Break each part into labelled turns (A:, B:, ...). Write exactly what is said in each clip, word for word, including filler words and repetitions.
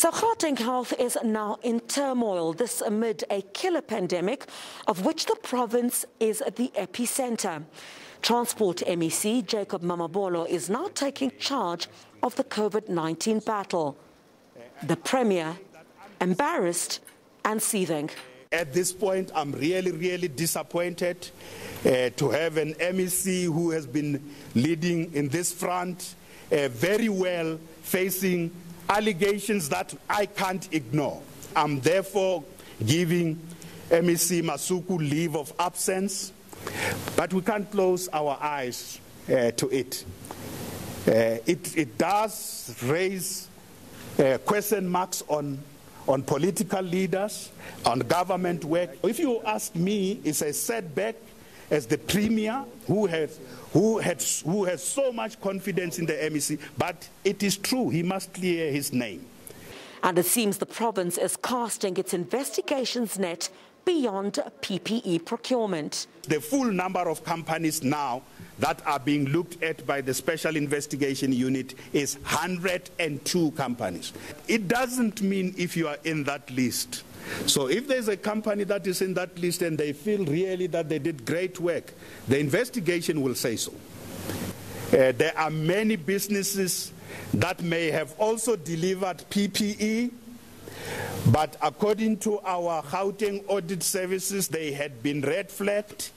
A: So Gauteng Health is now in turmoil, this amid a killer pandemic of which the province is the epicenter. Transport M E C Jacob Mamabolo is now taking charge of the COVID nineteen battle. The Premier, embarrassed and seething.
B: At this point, I'm really, really disappointed uh, to have an M E C who has been leading in this front uh, very well, facing allegations that I can't ignore. I'm therefore giving M E C Masuku leave of absence, but we can't close our eyes uh, to it. Uh, it. It does raise uh, question marks on, on political leaders, on government work. If you ask me, it's a setback as the Premier who has, who, had, who has so much confidence in the M E C, but it is true, he must clear his name.
A: And it seems the province is casting its investigations net beyond P P E procurement.
B: The full number of companies now that are being looked at by the Special Investigation Unit is one hundred and two companies. It doesn't mean if you are in that list. So if there's a company that is in that list and they feel really that they did great work, the investigation will say so. Uh, there are many businesses that may have also delivered P P E, but according to our Gauteng audit services, they had been red flagged,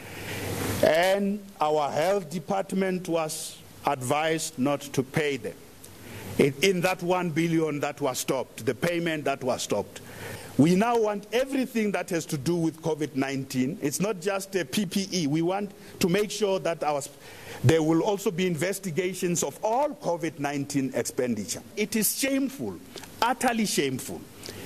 B: and our health department was advised not to pay them. In, in that one billion that was stopped, the payment that was stopped. We now want everything that has to do with COVID nineteen. It's not just a P P E. We want to make sure that our, there will also be investigations of all COVID nineteen expenditure. It is shameful, utterly shameful,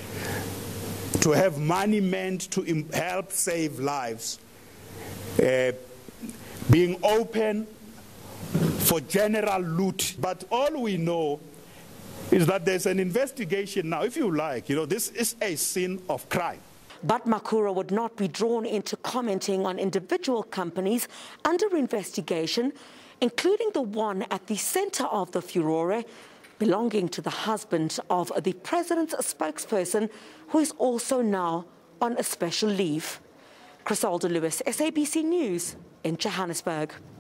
B: to have money meant to help save lives uh, being open for general loot. But all we know is that there's an investigation now. If you like, you know, this is a sin of crime.
A: But Makura would not be drawn into commenting on individual companies under investigation, including the one at the center of the furore, belonging to the husband of the president's spokesperson, who is also now on a special leave. Crisalda Lewis, S A B C News in Johannesburg.